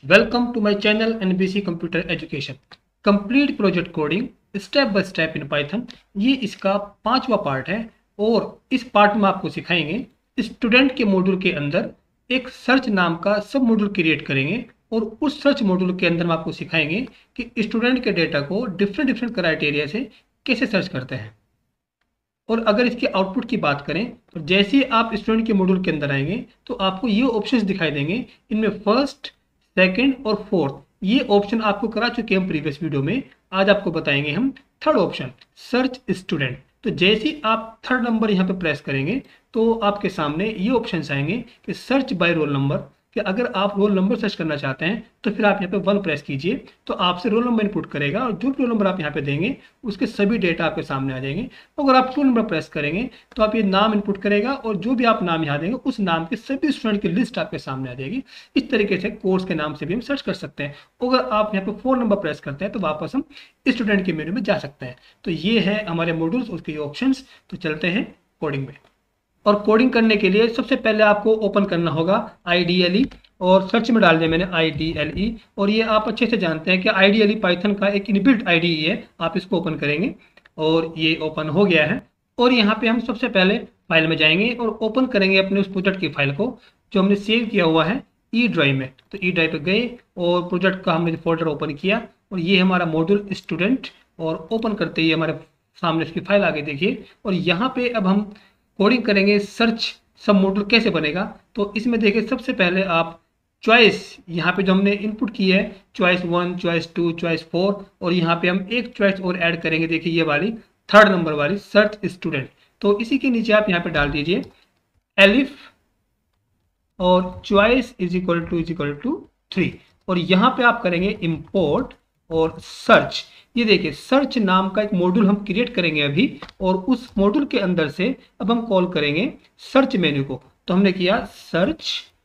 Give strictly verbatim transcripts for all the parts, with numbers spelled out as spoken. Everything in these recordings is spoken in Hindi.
Welcome to my channel N B C Computer Education. Complete Project Coding step by step in Python, ये इसका पांचवा पार्ट है और इस पार्ट में आपको सिखाएंगे स्टूडेंट के मॉड्यूल के अंदर एक सर्च नाम का सब मॉड्यूल क्रिएट करेंगे और उस सर्च मॉड्यूल के अंदर हम आपको सिखाएंगे कि स्टूडेंट के डेटा को डिफरेंट डिफरेंट क्राइटेरिया से कैसे सर्च करते हैं। और अगर इसके आउटपुट की बात करें तो जैसे ही आप स्टूडेंट के मॉड्यूल के अंदर आएंगे तो आपको ये ऑप्शंस दिखाई देंगे। इनमें फर्स्ट, सेकंड और फोर्थ ये ऑप्शन आपको करा चुके हैं हम प्रीवियस वीडियो में। आज आपको बताएंगे हम थर्ड ऑप्शन सर्च स्टूडेंट। तो जैसे ही आप थर्ड नंबर यहाँ पे प्रेस करेंगे तो आपके सामने ये ऑप्शंस आएंगे कि सर्च बाय रोल नंबर, कि अगर आप रोल नंबर सर्च करना चाहते हैं तो फिर आप यहाँ पे वन प्रेस कीजिए तो आपसे रोल नंबर इनपुट करेगा और जो भी रोल नंबर आप यहाँ पे देंगे उसके सभी डेटा आपके सामने आ जाएंगे। अगर आप रोल नंबर प्रेस करेंगे तो आप ये नाम इनपुट करेगा और जो भी आप नाम यहाँ देंगे उस नाम के सभी स्टूडेंट की लिस्ट आपके सामने आ जाएगी। इस तरीके से कोर्स के नाम से भी हम सर्च कर सकते हैं। अगर आप यहाँ पे फोर नंबर प्रेस करते हैं तो वापस हम स्टूडेंट के मेन्यू में जा सकते हैं। तो ये है हमारे मॉड्यूल्स, उसके ऑप्शन। तो चलते हैं कोडिंग में। और कोडिंग करने के लिए सबसे पहले आपको ओपन करना होगा आई डी एल ई और सर्च में डाल दिया मैंने आई डी एल ई। और ये आप अच्छे से जानते हैं कि I D L E Python का एक इनबिल्ट आई डी ई है। आप इसको ओपन करेंगे और ये ओपन हो गया है। और यहाँ पे हम सबसे पहले फाइल में जाएंगे और ओपन करेंगे अपने उस प्रोजेक्ट की फाइल को जो हमने सेव किया हुआ है ई ड्राइव में। तो ई ड्राइव पे गए और प्रोजेक्ट का हमने फोल्डर ओपन किया और ये हमारा मॉड्यूल स्टूडेंट। और ओपन करते ही हमारे सामने उसकी फाइल आगे देखिए। और यहाँ पे अब हम कोडिंग करेंगे सर्च सब मॉड्यूल कैसे बनेगा। तो इसमें देखिए सबसे पहले आप चॉइस यहाँ पे जो हमने इनपुट की है choice one, choice two, choice four और यहाँ पे हम एक चॉइस और ऐड करेंगे। देखिए ये वाली थर्ड नंबर वाली सर्च स्टूडेंट। तो इसी के नीचे आप यहाँ पे डाल दीजिए एलिफ और choice is equal to is equal to three. और यहाँ पे आप करेंगे इंपोर्ट और सर्च। ये देखिए सर्च नाम का एक मॉड्यूल हम क्रिएट करेंगे अभी और उस मॉड्यूल के अंदर से अब हम कॉल करेंगे सर्च मेन्यू को। तो हमने किया सर्च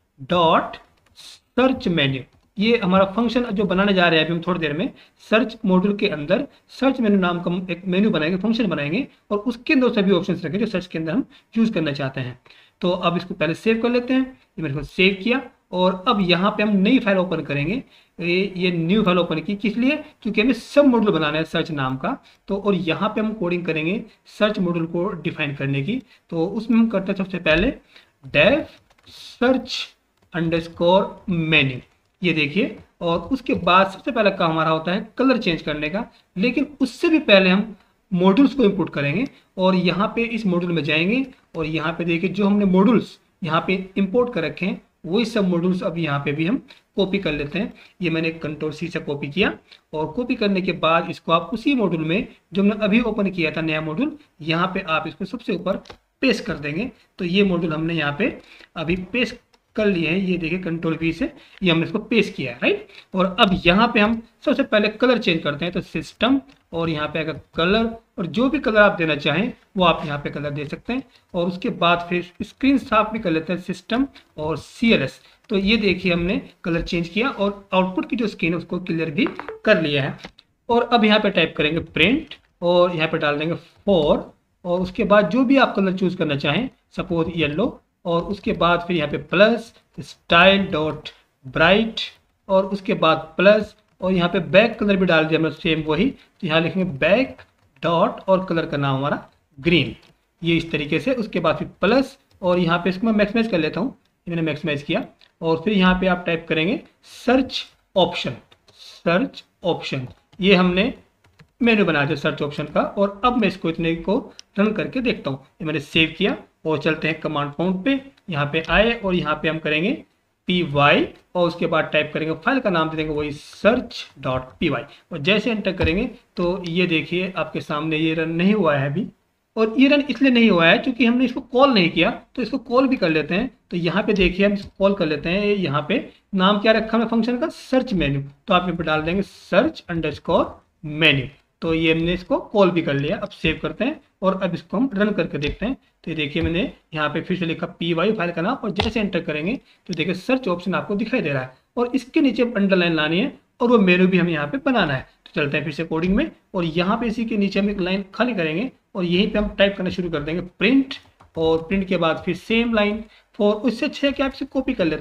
डॉट सर्च मेन्यू। ये हमारा फंक्शन जो बनाने जा रहे हैं अभी हम थोड़ी देर में। सर्च मॉड्यूल के अंदर सर्च मेन्यू नाम का एक मेन्यू बनाएंगे, फंक्शन बनाएंगे और उसके अंदर सभी ऑप्शंस रखेंगे जो सर्च के अंदर हम यूज करना चाहते हैं। तो अब इसको पहले सेव कर लेते हैं। ये मैंने इसको सेव किया और अब यहाँ पे हम नई फाइल ओपन करेंगे। ये ये न्यू फाइल ओपन की किस लिए, क्योंकि हमें सब मॉड्यूल बनाना है सर्च नाम का। तो और यहाँ पे हम कोडिंग करेंगे सर्च मॉड्यूल को डिफाइन करने की। तो उसमें हम करते हैं सबसे पहले डेव सर्च अंडरस्कोर मेन्यू। ये देखिए और उसके बाद सबसे पहला काम हमारा होता है कलर चेंज करने का। लेकिन उससे भी पहले हम मॉड्यूल्स को इंपोर्ट करेंगे और यहाँ पे इस मॉड्यूल में जाएंगे और यहाँ पे देखिए जो हमने मॉड्यूल्स यहाँ पे इंपोर्ट कर रखे हैं वही सब मॉड्यूल्स अब यहाँ पे भी हम कॉपी कर लेते हैं। ये मैंने कंट्रोल सी से कॉपी किया और कॉपी करने के बाद इसको आप उसी मॉड्यूल में जो हमने अभी ओपन किया था नया मॉड्यूल, यहाँ पे आप इसको सबसे ऊपर पेस्ट कर देंगे। तो ये मॉड्यूल हमने यहाँ पे अभी पेस्ट कर लिए हैं। ये देखिए कंट्रोल वी से ये हमने इसको पेस्ट किया है, राइट। और अब यहाँ पे हम सबसे पहले कलर चेंज करते हैं। तो सिस्टम और यहाँ पे अगर कलर और जो भी कलर आप देना चाहें वो आप यहाँ पे कलर दे सकते हैं। और उसके बाद फिर स्क्रीन साफ भी कर लेते हैं सिस्टम और सी एल एस। तो ये देखिए हमने कलर चेंज किया और आउटपुट की जो स्क्रीन है उसको क्लियर भी कर लिया है। और अब यहाँ पे टाइप करेंगे प्रिंट और यहाँ पे डाल देंगे फोर और उसके बाद जो भी आप कलर चूज करना चाहें, सपोज येलो। और उसके बाद फिर यहाँ पे प्लस स्टाइल डॉट ब्राइट और उसके बाद प्लस और यहाँ पे बैक कलर भी डाल दिया हमने सेम वही। तो यहाँ लिखेंगे बैक डॉट और कलर का नाम हमारा ग्रीन। ये इस तरीके से उसके बाद फिर प्लस और यहाँ पे इसको मैं मैक्सिमाइज कर लेता हूँ। मैंने मैक्सिमाइज किया और फिर यहाँ पे आप टाइप करेंगे सर्च ऑप्शन। सर्च ऑप्शन ये हमने मेन्यू बना दिया सर्च ऑप्शन का। और अब मैं इसको इतने को रन करके देखता हूँ। ये मैंने सेव किया और चलते हैं कमांड प्रॉम्प्ट पे। यहाँ पे आए और यहाँ पे हम करेंगे पी वाई और उसके बाद टाइप करेंगे फाइल का नाम दे देंगे वही सर्च डॉट पी वाई। और जैसे एंटर करेंगे तो ये देखिए आपके सामने ये रन नहीं हुआ है अभी। और ये रन इसलिए नहीं हुआ है क्योंकि हमने इसको कॉल नहीं किया। तो इसको कॉल भी कर लेते हैं। तो यहाँ पे देखिए हम इसको कॉल कर लेते हैं। यहाँ पे नाम क्या रखा हमने फंक्शन का, सर्च मेन्यू। तो आप यहाँ पे डाल देंगे सर्च अंडरस्कोर मेन्यू। तो ये हमने इसको कॉल भी कर लिया। अब सेव करते हैं और अब इसको हम रन करके देखते हैं। तो ये देखिए मैंने यहाँ पे फिर से लिखा पी वाई फाइल का नाम और जैसे एंटर करेंगे तो देखिए सर्च ऑप्शन आपको दिखाई दे रहा है और इसके नीचे अंडरलाइन लानी है और वो मेन्यू भी हमें यहाँ पे बनाना है। तो चलते हैं फिर से कोडिंग में और यहाँ पे इसी के नीचे हम एक लाइन खाली करेंगे और यहीं पे हम टाइप करना शुरू कर देंगे प्रिंट और प्रिंट के बाद फिर सेम लाइन फॉर। उससे अच्छे है कि आप इसे कॉपी कर लेते हैं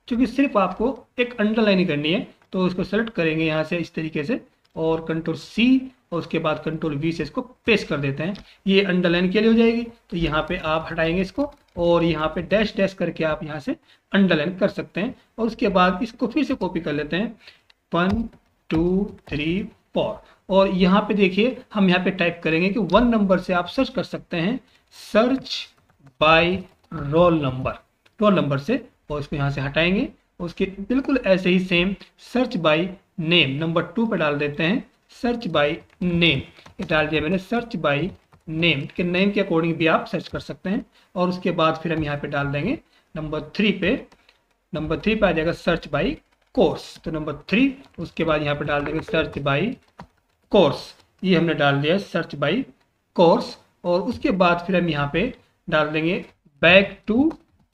क्योंकि सिर्फ आपको एक अंडरलाइन करनी है। तो इसको सेलेक्ट करेंगे यहाँ से इस तरीके से और कंट्रोल सी और उसके बाद कंट्रोल वी से इसको पेस्ट कर देते हैं। ये अंडरलाइन के लिए हो जाएगी। तो यहाँ पे आप हटाएंगे इसको और यहाँ पे डैश डैश करके आप यहाँ से अंडरलाइन कर सकते हैं। और उसके बाद इसको फिर से कॉपी कर लेते हैं, वन टू थ्री फोर। और यहाँ पे देखिए हम यहाँ पे टाइप करेंगे कि वन नंबर से आप सर्च कर सकते हैं, search by roll number, roll number से। और इसको यहाँ से हटाएंगे। उसके बिल्कुल ऐसे ही same search by name number two पे डाल देते हैं, सर्च बाय नेम। ये डाल दिया मैंने, सर्च बाय नेम के नेम के अकॉर्डिंग भी आप सर्च कर सकते हैं। और उसके बाद फिर हम यहाँ पे डाल देंगे नंबर थ्री पे, नंबर थ्री पे आ जाएगा सर्च बाय कोर्स। तो नंबर थ्री, उसके बाद यहाँ पे डाल देंगे सर्च बाय कोर्स। ये हमने डाल दिया सर्च बाय कोर्स। और उसके बाद फिर हम यहाँ पे डाल देंगे बैक टू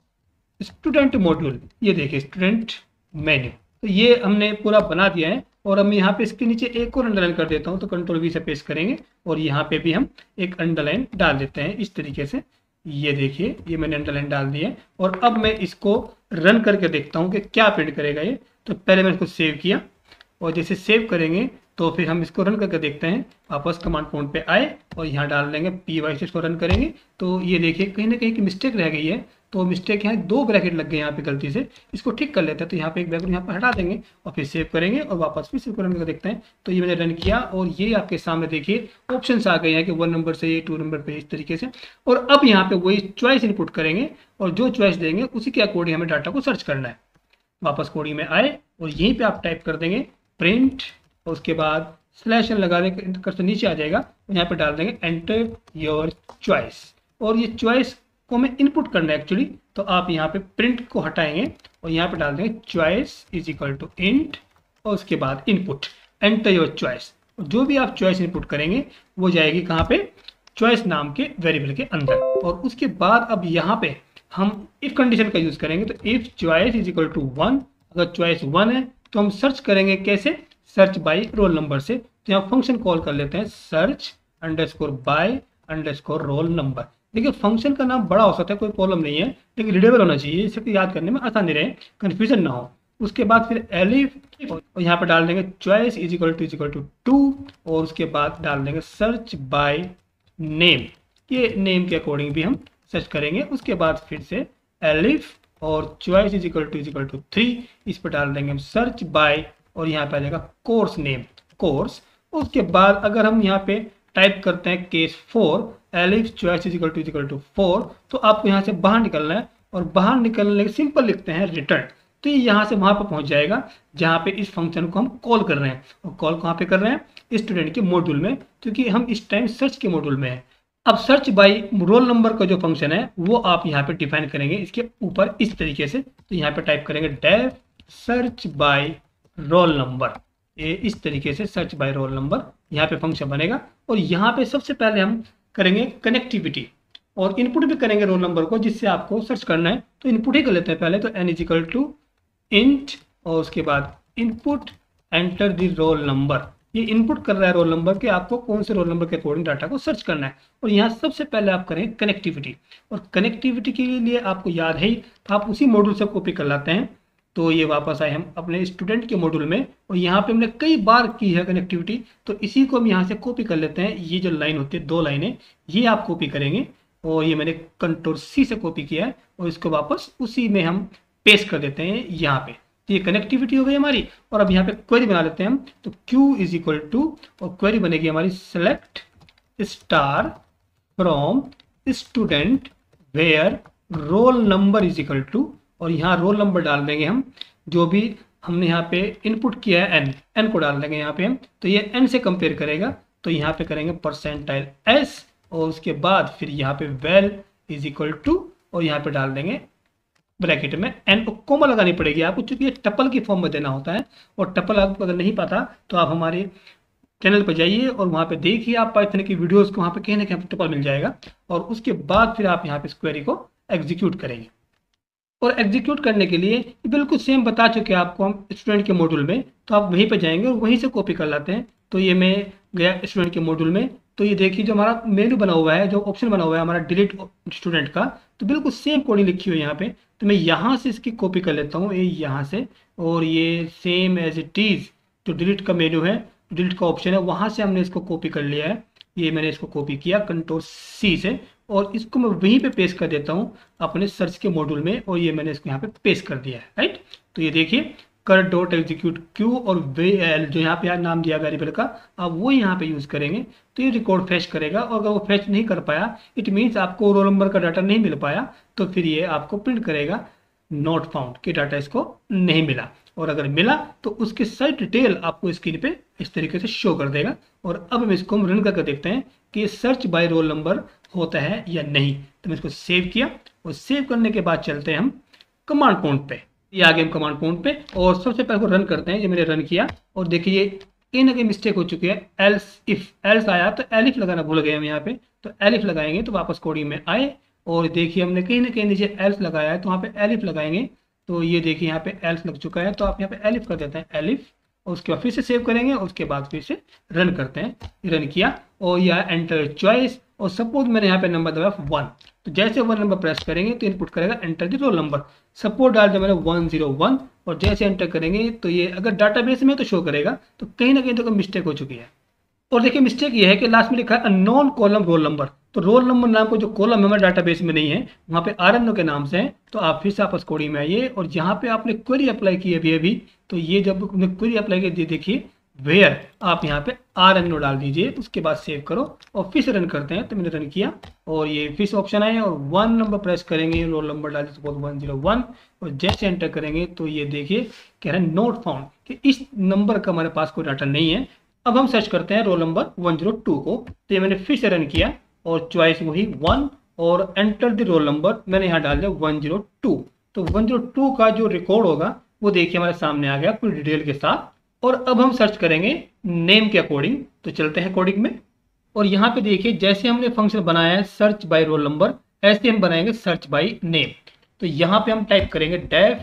स्टूडेंट मॉड्यूल। ये देखिए स्टूडेंट मेन्यू। तो ये हमने पूरा बना दिया है। और हम यहाँ पे इसके नीचे एक और अंडरलाइन कर देता हूँ, तो कंट्रोल वी से पेस्ट करेंगे और यहाँ पे भी हम एक अंडरलाइन डाल देते हैं इस तरीके से। ये देखिए ये मैंने अंडरलाइन डाल दी है। और अब मैं इसको रन करके देखता हूँ कि क्या प्रिंट करेगा ये। तो पहले मैंने इसको सेव किया और जैसे सेव करेंगे तो फिर हम इसको रन करके देखते हैं। वापस कमांड पॉइंट पे आए और यहाँ डाल देंगे पी वाई से इसको रन करेंगे। तो ये देखिए कहीं ना कहीं की मिस्टेक रह गई है। तो मिस्टेक यहाँ दो ब्रैकेट लग गए यहाँ पे गलती से, इसको ठीक कर लेते हैं। तो यहाँ पे एक ब्रैकेट यहाँ पे हटा देंगे और फिर सेव करेंगे और वापस फिर इसको रन करके देखते हैं। तो ये मैंने रन किया और ये आपके सामने देखिए ऑप्शंस आ गए हैं कि वन नंबर से ये टू नंबर पे इस तरीके से। और अब यहाँ पे वही चॉइस इनपुट करेंगे और जो चॉइस देंगे उसी के अकॉर्डिंग हमें डाटा को सर्च करना है। वापस कोडिंग में आए और यहीं पे आप टाइप कर देंगे प्रिंट और उसके बाद स्लैश एन लगाने करते नीचे आ जाएगा। और यहाँ पे डाल देंगे एंटर योर चॉइस। और ये चॉइस को हमें इनपुट करना है एक्चुअली। तो आप यहाँ पे प्रिंट को हटाएंगे और यहाँ पे डाल देंगे choice is equal to int और उसके बाद इनपुट एंटर योर चॉइस। जो भी आप चॉइस इनपुट करेंगे वो जाएगी कहाँ पे, चॉइस नाम के वेरिएबल के अंदर। और उसके बाद अब यहाँ पे हम इफ कंडीशन का यूज करेंगे। तो if choice is equal to one, अगर चॉइस वन है तो हम सर्च करेंगे कैसे, सर्च बाय रोल नंबर से। तो यहाँ फंक्शन कॉल कर लेते हैं search underscore by underscore roll number. देखिए फंक्शन का नाम बड़ा हो सकता है, कोई प्रॉब्लम नहीं है, लेकिन रीडेबल होना चाहिए, इसे याद करने में आसानी रहे, कंफ्यूजन ना हो। उसके बाद फिर एलिफ और यहाँ पे डाल देंगे choice is equal to is equal to two और उसके बाद डाल देंगे सर्च बाय नेम। ये नेम के अकॉर्डिंग भी हम सर्च करेंगे। उसके बाद फिर से एलिफ और choice is equal to is equal to three, इस पर डाल देंगे हम सर्च बाय और यहाँ पे आ जाएगा कोर्स नेम, कोर्स। उसके बाद अगर हम यहाँ पे टाइप करते हैं case four, elif choice is equal to is equal to four, तो आपको यहाँ से बाहर निकलना है और बाहर निकलने के सिंपल लिखते हैं रिटर्न। तो ये यहाँ से वहां पर पहुंच जाएगा जहाँ पे इस फंक्शन को हम कॉल कर रहे हैं। और कॉल कहाँ पे कर रहे हैं, स्टूडेंट के मॉड्यूल में, क्योंकि हम इस टाइम सर्च के मॉड्यूल में है। अब सर्च बाय रोल नंबर का जो फंक्शन है वो आप यहाँ पे डिफाइन करेंगे इसके ऊपर इस तरीके से। तो यहाँ पे टाइप करेंगे def search by roll number, ये इस तरीके से सर्च बाय रोल नंबर यहाँ पे फंक्शन बनेगा। और यहाँ पे सबसे पहले हम करेंगे कनेक्टिविटी और इनपुट भी करेंगे रोल नंबर को जिससे आपको सर्च करना है। तो इनपुट ही कर लेते हैं पहले। तो N is equal to int और उसके बाद input enter the roll number. ये इनपुट कर रहा है रोल नंबर के आपको कौन से रोल नंबर के अकॉर्डिंग डाटा को सर्च करना है। और यहाँ सबसे पहले आप करें कनेक्टिविटी। और कनेक्टिविटी के लिए आपको याद है ही, तो आप उसी मॉड्यूल से कॉपी कर लाते हैं। तो ये वापस आए हम अपने स्टूडेंट के मॉड्यूल में और यहाँ पे हमने कई बार की है कनेक्टिविटी। तो इसी को हम यहाँ से कॉपी कर लेते हैं। ये जो लाइन होती है, दो लाइनें, ये आप कॉपी करेंगे। और ये मैंने कंट्रोल सी से कॉपी किया है और इसको वापस उसी में हम पेस्ट कर देते हैं यहाँ पे। तो ये कनेक्टिविटी हो गई हमारी। और अब यहाँ पे क्वेरी बना लेते हैं हम। तो क्यू इज इक्वल टू और क्वेरी बनेगी हमारी select star from student where roll number is equal to, और यहाँ रोल नंबर डाल देंगे हम जो भी हमने यहाँ पे इनपुट किया है, एन एन को डाल देंगे यहाँ पे हम। तो ये एन से कंपेयर करेगा। तो यहाँ पे करेंगे परसेंटाइल एस और उसके बाद फिर यहाँ पे वेल इज इक्वल टू और यहाँ पे डाल देंगे ब्रैकेट में एन को कोमा लगानी पड़ेगी आपको, क्योंकि ये टपल की फॉर्म में देना होता है। और टपल आपको अगर नहीं पता तो आप हमारे चैनल पर जाइए और वहाँ पे देखिए आप पाइथन की वीडियोस को, वहाँ पे कहीं ना कहीं टपल मिल जाएगा। और उसके बाद फिर आप यहाँ पे इस क्वेरी को एग्जीक्यूट करेंगे। और एग्जीक्यूट करने के लिए बिल्कुल सेम बता चुके हैं आपको हम स्टूडेंट के मॉड्यूल में। तो आप वहीं पे जाएंगे और वहीं से कॉपी कर लाते हैं। तो ये मैं गया स्टूडेंट के मॉड्यूल में। तो ये देखिए जो हमारा मेनू बना हुआ है, जो ऑप्शन बना हुआ है हमारा डिलीट स्टूडेंट का, तो बिल्कुल सेम कोडिंग लिखी हुई है यहाँ पे। तो मैं यहाँ से इसकी कॉपी कर लेता हूँ, ये यहाँ से, और ये सेम एज इट इज़ जो डिलीट का मेनू है, डिलीट का ऑप्शन है, वहाँ से हमने इसको कॉपी कर लिया है। ये मैंने इसको कॉपी किया कंट्रोल सी से, और इसको मैं वहीं पे पेस्ट कर देता हूँ अपने सर्च के मॉड्यूल में, और ये मैंने इसको यहाँ पे पेस्ट कर दिया है, राइट। तो ये देखिए कर डॉट एग्जीक्यूट क्यू और वे एल जो यहाँ पे यार नाम दिया वेरिएबल का, आप वो यहाँ पे यूज़ करेंगे तो ये रिकॉर्ड फैच करेगा। और अगर वो फैच नहीं कर पाया, इट मीन्स आपको रोल नंबर का डाटा नहीं मिल पाया, तो फिर ये आपको प्रिंट करेगा नॉट फाउंड कि डाटा इसको नहीं मिला। और अगर मिला तो उसकी सारी डिटेल आपको स्क्रीन पे इस तरीके से शो कर देगा। और अब हम इसको रन करके देखते हैं कि सर्च बाय रोल नंबर होता है या नहीं। तो मैं इसको सेव किया, और सेव करने के बाद चलते हैं हम कमांड प्रॉम्प्ट पे। ये आ गए हम कमांड प्रॉम्प्ट पे, और सबसे पहले को रन करते हैं। ये मैंने रन किया, और देखिए ये कहीं ना कहीं मिस्टेक हो चुकी है। एल्स इफ एल्स आया तो एलिफ लगाना भूल गए हम यहाँ पे, तो एलिफ लगाएंगे तो वापस कोडिंग में आए, और देखिए हमने कहीं ना कहीं नीचे एल्स लगाया है, तो वहाँ पे एलिफ लगाएंगे। तो ये देखिए यहाँ पे एल्स लग चुका है, तो आप यहाँ पे एलिफ कर देते हैं, एलिफ, और उसके बाद फिर से सेव करेंगे, और उसके बाद फिर से रन करते हैं। रन किया, और यह एंटर चॉइस, और सपोज मैंने यहाँ पे नंबर दबाया वन, तो जैसे वन नंबर प्रेस करेंगे तो इनपुट करेगा enter the roll number. Suppose डाल दिया मैंने वन जीरो वन, और जैसे एंटर करेंगे तो ये अगर डाटाबेस में तो शो करेगा, तो कहीं ना कहीं तो मिस्टेक हो चुकी है। और देखिए मिस्टेक ये है कि लास्ट में लिखा है अननोन कॉलम रोल नंबर, तो रोल नंबर नाम को जो कॉलम हमारे डाटाबेस में नहीं है, वहाँ पे आर एन ओ के नाम से है। तो आप फिर से आपस कोडिंग में आइए, और जहाँ पे आपने क्वेरी अप्लाई की है अभी अभी, तो ये जब क्वेरी अप्लाई की देखिए वेयर, आप यहाँ पे आर एन ओ डाल दीजिए, उसके बाद सेव करो और फिर से रन करते हैं। तो मैंने रन किया, और ये फिर से ऑप्शन आए, और वन नंबर प्रेस करेंगे, रोल नंबर डाल दीजिए वन जीरो वन, और जैसे एंटर करेंगे तो ये देखिए कह रहा है नोट फाउंड कि इस नंबर का हमारे पास कोई डाटा नहीं है। अब हम सर्च करते हैं roll number one zero two को, तो ये मैंने फिर से रन किया, और चॉइस वही वन, और एंटर द रोल नंबर मैंने यहाँ डाल दिया वन जीरो टू। तो वन जीरो टू का जो रिकॉर्ड होगा वो देखिए हमारे सामने आ गया पूरी डिटेल के साथ। और अब हम सर्च करेंगे नेम के अकॉर्डिंग, तो चलते हैं कोडिंग में। और यहाँ पे देखिए जैसे हमने फंक्शन बनाया है सर्च बाय रोल नंबर, ऐसे हम बनाएंगे सर्च बाय नेम। तो यहाँ पे हम टाइप करेंगे def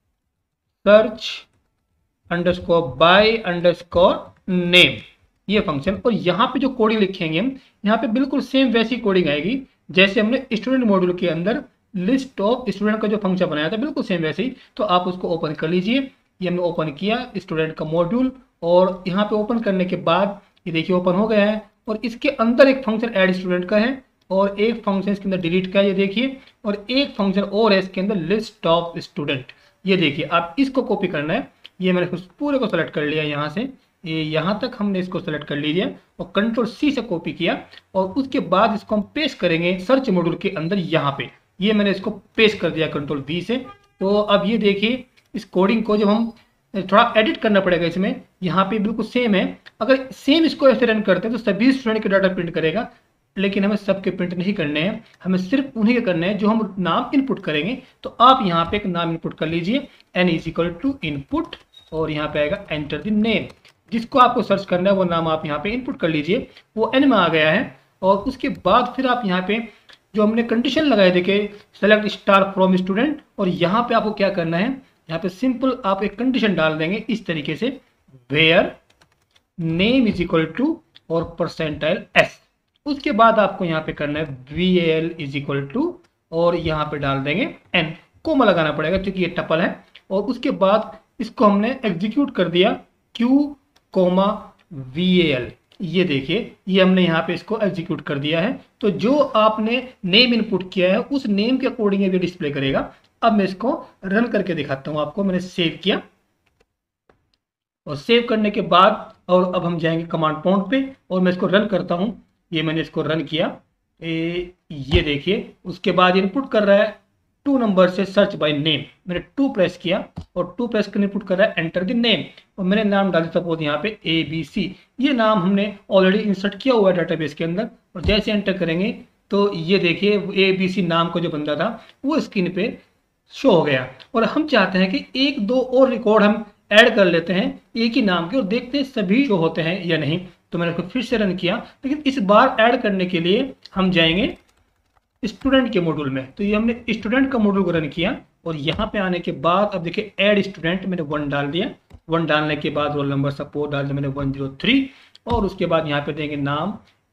search underscore by underscore name, ये फंक्शन। और यहाँ पे जो कोडिंग लिखेंगे हम, यहाँ पे बिल्कुल सेम वैसी कोडिंग आएगी जैसे हमने स्टूडेंट मॉड्यूल के अंदर लिस्ट ऑफ स्टूडेंट का जो फंक्शन बनाया था, बिल्कुल सेम वैसे ही। तो आप उसको ओपन कर लीजिए। ये हमने ओपन किया स्टूडेंट का मॉड्यूल, और यहाँ पे ओपन करने के बाद ये देखिए ओपन हो गया है। और इसके अंदर एक फंक्शन ऐड स्टूडेंट का है, और एक फंक्शन इसके अंदर डिलीट का है, ये देखिए, और एक फंक्शन और है इसके अंदर लिस्ट ऑफ स्टूडेंट। ये देखिए आप इसको कॉपी करना है। ये मैंने पूरे को सेलेक्ट कर लिया यहाँ से, ये यहाँ तक हमने इसको सेलेक्ट कर लीजिए, और कंट्रोल सी से कॉपी किया, और उसके बाद इसको हम पेस्ट करेंगे सर्च मॉड्यूल के अंदर यहाँ पे। ये मैंने इसको पेस्ट कर दिया कंट्रोल वी से। तो अब ये देखिए इस कोडिंग को जब हम थोड़ा एडिट करना पड़ेगा इसमें, यहाँ पे बिल्कुल सेम है। अगर सेम इसको ऐसे रन करते हैं तो सभी स्टूडेंट के डाटा प्रिंट करेगा, लेकिन हमें सबके प्रिंट नहीं करने हैं, हमें सिर्फ उन्हीं के करने हैं जो हम नाम इनपुट करेंगे। तो आप यहाँ पे एक नाम इनपुट कर लीजिए, n is equal to input, और यहाँ पे आएगा एंटर द नेम। जिसको आपको सर्च करना है वो नाम आप यहाँ पे इनपुट कर लीजिए, वो एन में आ गया है। और उसके बाद फिर आप यहाँ पे जो हमने कंडीशन लगाए देखिए सेलेक्ट स्टार फ्रॉम स्टूडेंट, और यहाँ पे आपको क्या करना है, यहाँ पे सिंपल आप एक कंडीशन डाल देंगे इस तरीके से, where name is equal to और परसेंटाइल एस। उसके बाद आपको यहाँ पे करना है V L is equal to, और यहाँ पे डाल देंगे एन, कोमा लगाना पड़ेगा क्योंकि ये टपल है। और उसके बाद इसको हमने एग्जीक्यूट कर दिया क्यू कोमा वी एल, ये देखिए ये हमने यहाँ पे इसको एग्जीक्यूट कर दिया है। तो जो आपने नेम इनपुट किया है उस नेम के अकॉर्डिंग ये डिस्प्ले करेगा। अब मैं इसको रन करके दिखाता हूँ आपको। मैंने सेव किया, और सेव करने के बाद और अब हम जाएंगे कमांड प्रॉम्प्ट पे, और मैं इसको रन करता हूँ। ये मैंने इसको रन किया, ए, ये देखिए उसके बाद इनपुट कर रहा है टू नंबर से सर्च बाय नेम। मैंने टू प्रेस किया, और टू प्रेस कर इनपुट कर रहा है एंटर द नेम, और मैंने नाम डाल दिया सपोज यहाँ पे ए बी सी। ये नाम हमने ऑलरेडी इंसर्ट किया हुआ है डाटाबेस के अंदर, और जैसे एंटर करेंगे तो ये देखिए ए बी सी नाम का जो बंदा था वो स्क्रीन पे शो हो गया। और हम चाहते हैं कि एक दो और रिकॉर्ड हम ऐड कर लेते हैं एक ही नाम के, और देखते हैं सभी शो होते हैं या नहीं। तो मैंने इसको फिर से रन किया, लेकिन इस बार ऐड करने के लिए हम जाएंगे स्टूडेंट के मॉड्यूल में। तो ये हमने स्टूडेंट का मॉड्यूल को रन किया, और यहाँ पे आने के बाद अब देखिए ऐड स्टूडेंट मैंने वन डाल दिया। वन डालने के बाद रोल नंबर सपोज डाल दिया मैंने वन जीरो थ्री, और उसके बाद यहाँ पे देंगे नाम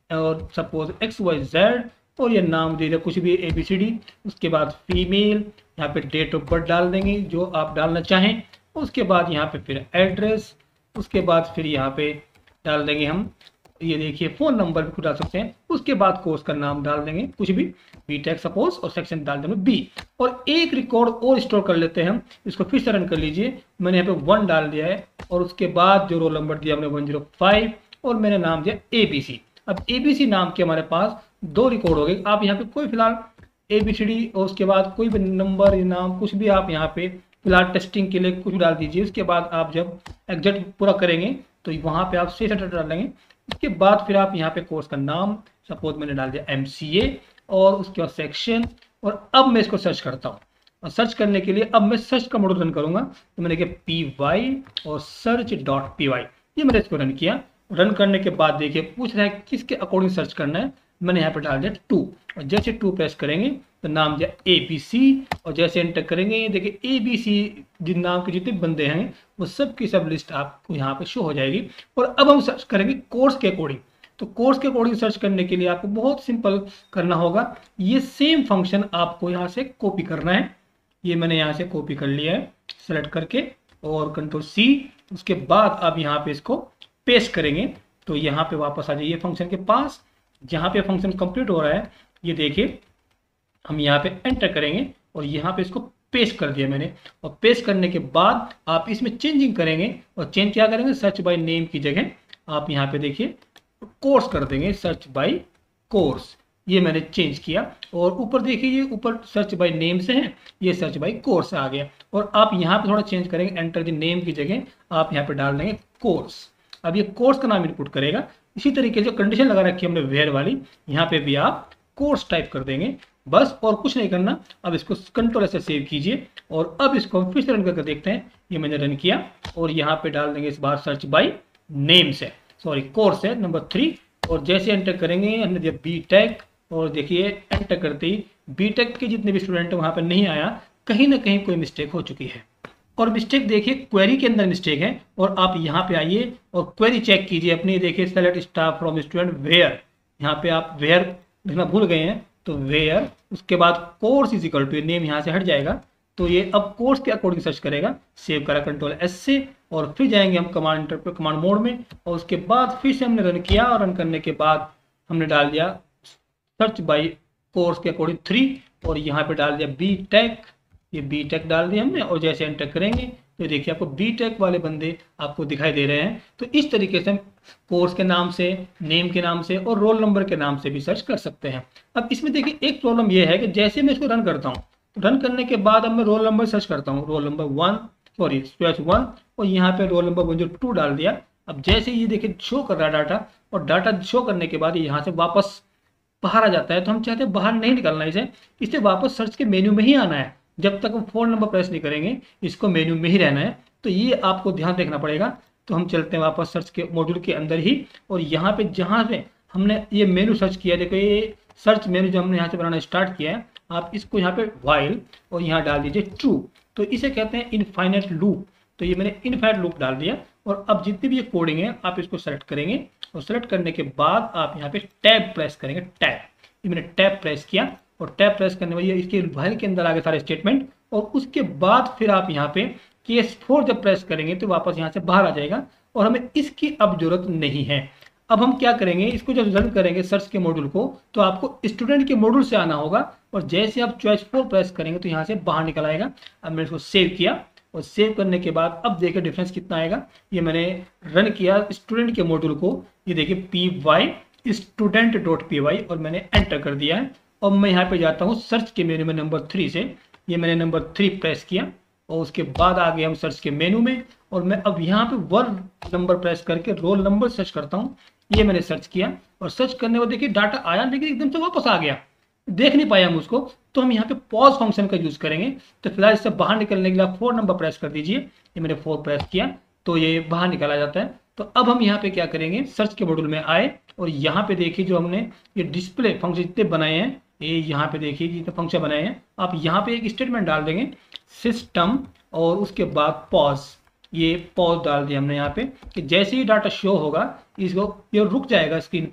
और सपोज एक्स वाई जेड, और ये नाम दे दिया कुछ भी ए बी सी डी। उसके बाद फीमेल, यहाँ पे डेट ऑफ बर्थ डाल देंगे जो आप डालना चाहें। उसके बाद यहाँ पे फिर एड्रेस, उसके बाद फिर यहाँ पे डाल देंगे हम, ये देखिए फ़ोन नंबर भी खुद डाल सकते हैं। उसके बाद कोर्स का नाम डाल देंगे कुछ भी, बी टेक सपोज, और सेक्शन डाल देंगे बी। और एक रिकॉर्ड और स्टोर कर लेते हैं हम, इसको फिर से रन कर लीजिए। मैंने यहाँ पे वन डाल दिया है, और उसके बाद जो रोल नंबर दिया हमने वन जीरो फाइव, और मैंने नाम दिया ए बी सी। अब ए बी सी नाम के हमारे पास दो रिकॉर्ड हो गए। आप यहाँ पे कोई फिलहाल ए बी सी डी और उसके बाद कोई भी नंबर या नाम कुछ भी आप यहाँ पे फिलहाल टेस्टिंग के लिए कुछ डाल दीजिए। उसके बाद आप जब एग्जैक्ट पूरा करेंगे तो वहाँ पे आप सी सेंटर डालेंगे। उसके बाद फिर आप यहाँ पे कोर्स का नाम, सपोज मैंने डाल दिया एम सी ए, और उसके बाद सेक्शन। और अब मैं इसको सर्च करता हूँ, और सर्च करने के लिए अब मैं सर्च का मॉड्यूल रन करूँगा। तो मैंने किया पी वाई और सर्च डॉट पी वाई, ये मैंने इसको रन किया। रन करने के बाद देखिए पूछ रहा है किसके अकॉर्डिंग सर्च करना है। मैंने यहाँ पे डाल दिया टू, और जैसे टू प्रेस करेंगे तो नाम दिया ए बी सी, और जैसे एंटर करेंगे देखिए ए बी सी जिन नाम के जितने बंदे हैं वो सब की सब लिस्ट आपको यहाँ पे शो हो जाएगी। और अब हम सर्च करेंगे कोर्स के अकॉर्डिंग। तो कोर्स के अकॉर्डिंग सर्च करने के लिए आपको बहुत सिंपल करना होगा, ये सेम फंक्शन आपको यहाँ से कॉपी करना है। ये मैंने यहाँ से कॉपी कर लिया है सेलेक्ट करके, और कंट्रोल सी। उसके बाद आप यहाँ पे इसको पेस्ट करेंगे, तो यहाँ पे वापस आ जाइए फंक्शन के पास, जहाँ पे फंक्शन कंप्लीट हो रहा है। ये देखिए हम यहाँ पे एंटर करेंगे, और यहाँ पे इसको पेस्ट कर दिया मैंने। और पेस्ट करने के बाद आप इसमें चेंजिंग करेंगे, और चेंज क्या करेंगे, सर्च बाय नेम की जगह आप यहाँ पे देखिए कोर्स कर देंगे, सर्च बाय कोर्स। ये मैंने चेंज किया, और ऊपर देखिए ये ऊपर सर्च बाय नेम से है, ये सर्च बाय कोर्स आ गया। और आप यहाँ पे थोड़ा चेंज करेंगे, एंटर द नेम की जगह आप यहाँ पे डाल देंगे कोर्स। अब ये कोर्स का नाम इनपुट करेगा। इसी तरीके से जो कंडीशन लगा रखी है हमने वेयर वाली, यहाँ पे भी आप कोर्स टाइप कर देंगे बस, और कुछ नहीं करना। अब इसको कंट्रोल से सेव कीजिए, और अब इसको हम फिर से रन करके देखते हैं। ये मैंने रन किया, और यहाँ पे डाल देंगे इस बार सर्च बाय नेम से, सॉरी कोर्स है नंबर थ्री। और जैसे एंटर करेंगे हमने दिया बी टेक, और देखिए एंटर करते ही बी टेक के जितने भी स्टूडेंट हैं वहाँ पर नहीं आया, कहीं ना कहीं कोई मिस्टेक हो चुकी है। और मिस्टेक देखिए क्वेरी के अंदर मिस्टेक है, और आप यहाँ पे आइए और क्वेरी चेक कीजिए अपनी। देखिए select staff from student where, यहाँ पे आप वेयर लिखना भूल गए हैं तो वेयर, उसके बाद course is equal to name यहाँ से हट जाएगा। तो ये अब कोर्स के अकॉर्डिंग सर्च करेगा। सेव करा कंट्रोल एस से, और फिर जाएंगे हम कमांड इंटर पे कमांड मोड में, और उसके बाद फिर से हमने रन किया, और रन करने के बाद हमने डाल दिया सर्च बाय कोर्स के अकॉर्डिंग थ्री, और यहाँ पे डाल दिया बी टेक, ये बी टेक डाल दिया हमने। और जैसे एंटर करेंगे तो देखिए आपको बी टेक वाले बंदे आपको दिखाई दे रहे हैं। तो इस तरीके से हम कोर्स के नाम से, नेम के नाम से, और रोल नंबर के नाम से भी सर्च कर सकते हैं। अब इसमें देखिए एक प्रॉब्लम ये है कि जैसे मैं इसको रन करता हूँ, रन करने के बाद अब मैं रोल नंबर सर्च करता हूँ, roll number one, sorry space one, और यहाँ पे रोल नंबर वन जो टू डाल दिया। अब जैसे ये देखिए शो कर रहा है डाटा, और डाटा शो करने के बाद यहाँ से वापस बाहर आ जाता है। तो हम चाहते हैं बाहर नहीं निकलना इसे, इसे वापस सर्च के मेन्यू में ही आना है। जब तक हम फोन नंबर प्रेस नहीं करेंगे इसको मेन्यू में ही रहना है। तो ये आपको ध्यान रखना पड़ेगा। तो हम चलते हैं वापस सर्च के मॉड्यूल के अंदर ही, और यहाँ पे जहाँ पे हमने ये मेन्यू सर्च किया, देखो ये सर्च मेन्यू जो हमने यहाँ से बनाना स्टार्ट किया है, आप इसको यहाँ पे वाइल और यहाँ डाल दीजिए ट्रू। तो इसे कहते हैं इनफाइनाइट लूप। तो ये मैंने इनफाइनाइट लूप डाल दिया। और अब जितनी भी ये कोडिंग है आप इसको सेलेक्ट करेंगे, और सेलेक्ट करने के बाद आप यहाँ पे टैब प्रेस करेंगे, टैब। ये मैंने टैब प्रेस किया, और टैब प्रेस करने वाली इसके वाइल के अंदर आ गए सारे स्टेटमेंट। और उसके बाद फिर आप यहाँ पे केस फोर जब प्रेस करेंगे तो वापस यहाँ से बाहर आ जाएगा, और हमें इसकी अब जरूरत नहीं है। अब हम क्या करेंगे, इसको जब रन करेंगे सर्च के मॉड्यूल को, तो आपको स्टूडेंट के मॉड्यूल से आना होगा, और जैसे आप चॉइस फोर प्रेस करेंगे तो यहाँ से बाहर निकल आएगा। अब मैंने इसको सेव किया, और सेव करने के बाद अब देखिए डिफरेंस कितना आएगा। ये मैंने रन किया स्टूडेंट के मॉड्यूल को, ये देखिए P Y student dot P Y, और मैंने एंटर कर दिया है। और मैं यहाँ पे जाता हूँ सर्च के मेन्यू में नंबर थ्री से, ये मैंने नंबर थ्री प्रेस किया, और उसके बाद आ गए हम सर्च के मेनू में। और मैं अब यहाँ पे वन नंबर प्रेस करके रोल नंबर सर्च करता हूँ। ये मैंने सर्च किया, और सर्च करने को देखिए डाटा आया, लेकिन एकदम से वापस आ गया, देख नहीं पाया हम उसको। तो हम यहाँ पे पॉज फंक्शन का यूज करेंगे। तो फिलहाल इससे बाहर निकलने के लिए आप फोर नंबर प्रेस कर दीजिए। ये मैंने फोर प्रेस किया तो ये बाहर निकला जाता है। तो अब हम यहाँ पे क्या करेंगे, सर्च के मॉड्यूल में आए, और यहाँ पे देखिए जो हमने ये डिस्प्ले फंक्शन जितने बनाए हैं, ये यहाँ पे देखिए जितने फंक्शन बनाए हैं, आप यहाँ पे एक स्टेटमेंट डाल देंगे सिस्टम, और उसके बाद पॉज। ये पॉज डाल दिया हमने यहाँ पे कि जैसे ही डाटा शो होगा इसको ये रुक जाएगा स्क्रीन पे,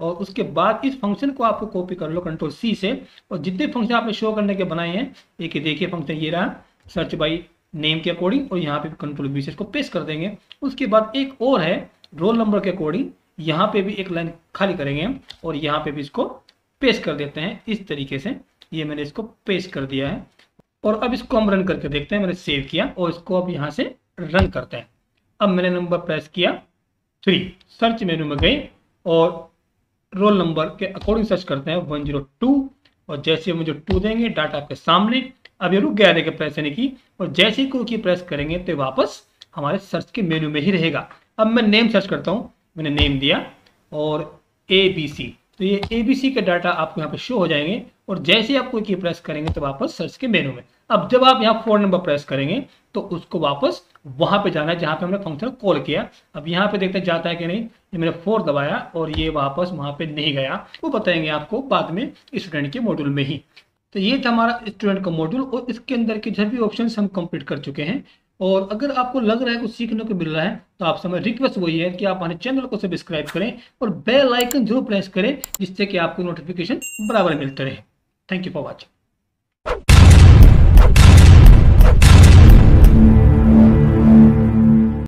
और उसके बाद इस फंक्शन को आपको कॉपी कर लो कंट्रोल सी से, और जितने फंक्शन आपने शो करने के बनाए हैं, एक देखिए फंक्शन ये रहा सर्च बाई नेम के अकॉर्डिंग, और यहाँ पे कंट्रोल बी से इसको पेस्ट कर देंगे। उसके बाद एक और है रोल नंबर के अकॉर्डिंग, यहाँ पे भी एक लाइन खाली करेंगे हम और यहाँ पे भी इसको पेस्ट कर देते हैं इस तरीके से। ये मैंने इसको पेस्ट कर दिया है और अब इसको हम रन करके देखते हैं। मैंने सेव किया और इसको अब यहाँ से रन करते हैं। अब मैंने नंबर प्रेस किया थ्री, सर्च मेनू में गए और रोल नंबर के अकॉर्डिंग सर्च करते हैं वन जीरो टू, और जैसे मुझे टू देंगे डाटा आपके सामने। अब ये रुक गया देखिए प्रेस यानी की, और जैसे ही कोई की प्रेस करेंगे तो वापस हमारे सर्च के मेनू में ही रहेगा। अब मैं नेम सर्च करता हूँ, मैंने नेम दिया और ए बी सी, तो ये ए बी सी के डाटा आपको यहाँ पे शो हो जाएंगे, और जैसे ही आप कोई की प्रेस करेंगे तो वापस सर्च के मेनू में। अब जब आप यहाँ फोर नंबर प्रेस करेंगे तो उसको वापस वहां पे जाना है जहां पे हमने फंक्शन कॉल किया। अब यहाँ पे देखते जाता है कि नहीं, ये मैंने फोर दबाया और ये वापस वहां पे नहीं गया, वो बताएंगे आपको बाद में स्टूडेंट के मॉड्यूल में ही। तो ये था हमारा स्टूडेंट का मॉड्यूल, और इसके अंदर के सभी ऑप्शन हम कंप्लीट कर चुके हैं। और अगर आपको लग रहा है कुछ सीखने को मिल रहा है तो आपसे हमारी रिक्वेस्ट वही है कि आप हमारे चैनल को सब्सक्राइब करें और बेल आइकन जरूर प्रेस करें, जिससे कि आपको नोटिफिकेशन बराबर मिलते रहे। Thank you for watching.